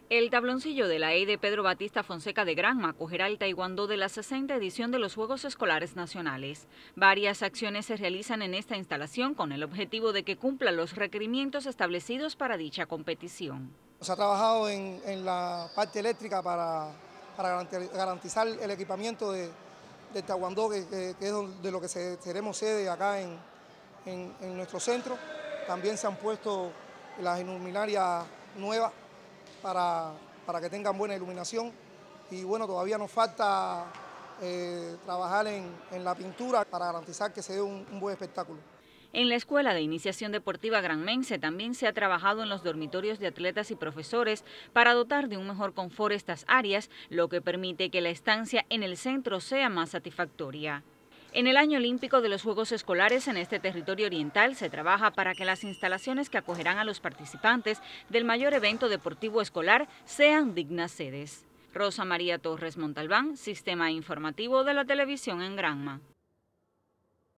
El tabloncillo de la EIDE Pedro Batista Fonseca de Granma acogerá el taekwondo de la 60ª edición de los Juegos Escolares Nacionales. Varias acciones se realizan en esta instalación con el objetivo de que cumpla los requerimientos establecidos para dicha competición. Se ha trabajado en la parte eléctrica para garantizar el equipamiento del taekwondo, que es de lo que seremos sede acá en nuestro centro. También se han puesto las luminarias nuevas para que tengan buena iluminación, y bueno, todavía nos falta trabajar en la pintura para garantizar que se dé un buen espectáculo. En la Escuela de Iniciación Deportiva Granmense también se ha trabajado en los dormitorios de atletas y profesores para dotar de un mejor confort estas áreas, lo que permite que la estancia en el centro sea más satisfactoria. En el año olímpico de los Juegos Escolares en este territorio oriental se trabaja para que las instalaciones que acogerán a los participantes del mayor evento deportivo escolar sean dignas sedes. Rosa María Torres Montalbán, Sistema Informativo de la Televisión en Granma.